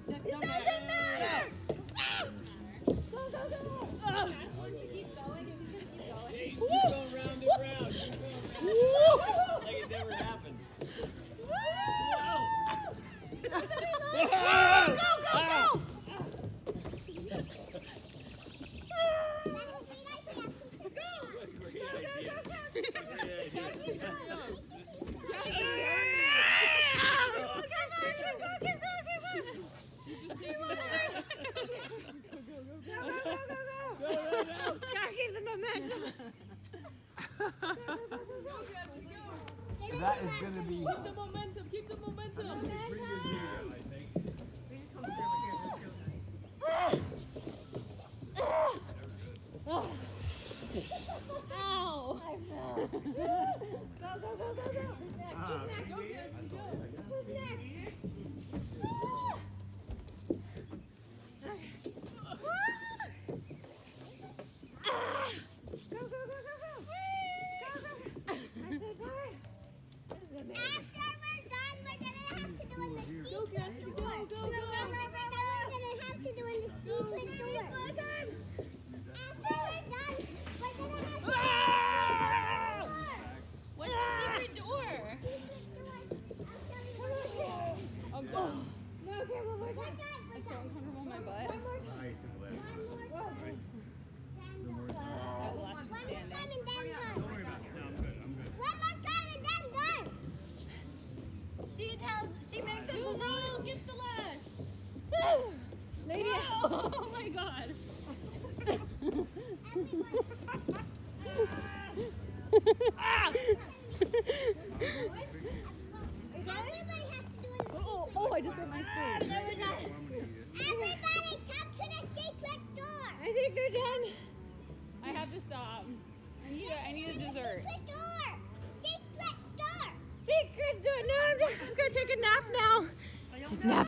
It doesn't matter! Go, go, go! Keep going. Keep going round and round. Keep going round. Like it never happened. Go, go, go! Gotta keep the momentum. That is going to be... Keep the momentum, keep the momentum. Ow! Go, go, go, go, go. Who's next? Who's next? She makes it the rules. Get the last. Lady. Oh my God. Ah! Everybody has to do it. Oh, I just got my food. Everybody come to the secret door. I think they're done. I have to stop. I need a dessert. Secret door. Secret door. Secret door. No, I'm gonna take a nap now. It's nap